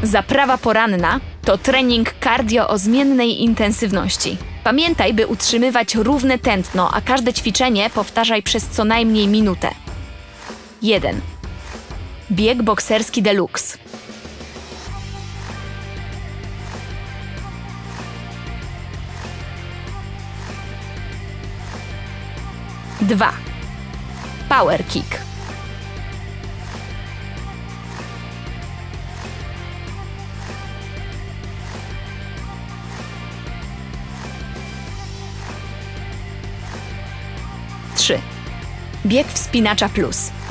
Zaprawa poranna to trening cardio o zmiennej intensywności. Pamiętaj, by utrzymywać równe tętno, a każde ćwiczenie powtarzaj przez co najmniej minutę. 1. Bieg bokserski deluxe. 2. Power kick. 3. Bieg wspinacza plus.